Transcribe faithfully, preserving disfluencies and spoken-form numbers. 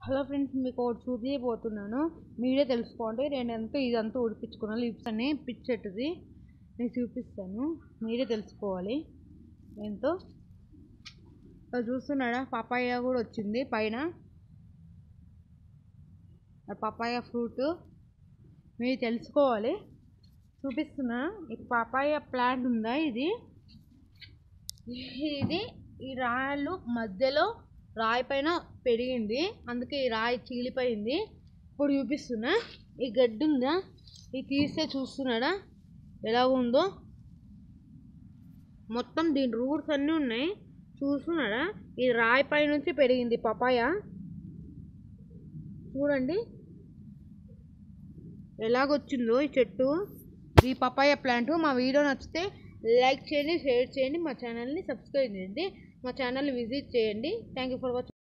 Hello friends, మీకు ఒకటి చూపించబోతున్నాను. మీరే తెలుసుకోండి. నేను ఎంతో ఇదంతా ఉడిపించుకున్నాను. లిప్స్ అన్ని పిచ్చెట్టుది నేను చూపిస్తాను. మీరే తెలుసుకోవాలి ఎంతో. చూస్తున్నాడా, పపాయ కూడా వచ్చింది పైన. పపాయ ఫ్రూట్ మీరు తెలుసుకోవాలి. చూపిస్తున్నా. ఈ పపాయ ప్లాంట్ ఉందా, ఇది ఇది ఈ రాళ్ళు మధ్యలో రాయి పైన పెరిగింది, అందుకే ఈ రాయి చీలిపోయింది. ఇప్పుడు చూపిస్తున్నా. ఈ గడ్డి ఉందా, ఇది తీస్తే చూస్తున్నాడా ఎలా ఉందో. మొత్తం దీని రూట్స్ అన్నీ ఉన్నాయి, చూస్తున్నాడా. ఈ రాయి పై నుంచి పెరిగింది పపాయ. చూడండి ఎలాగొచ్చిందో ఈ చెట్టు, ఈ పపాయ ప్లాంట్. మా వీడియో నచ్చితే లైక్ చేయండి, షేర్ చేయండి, మా ఛానల్ని సబ్స్క్రైబ్ చేయండి, మా ఛానల్ని విజిట్ చేయండి. Thank you for watching.